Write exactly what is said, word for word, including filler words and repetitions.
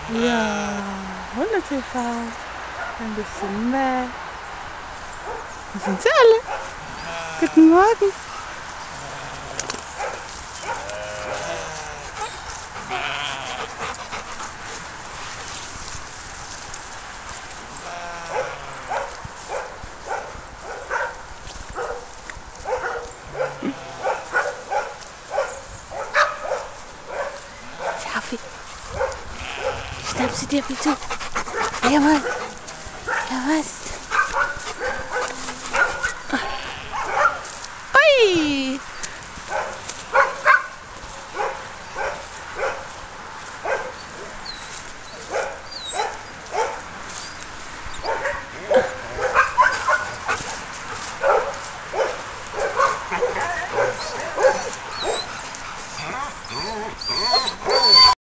Ja, Hunde-T V. Ein bisschen mehr. Wo sind sie alle? Guten Morgen. Schaufi. Schnapp sie dir bitte. Jawohl. Ja, was? Ui.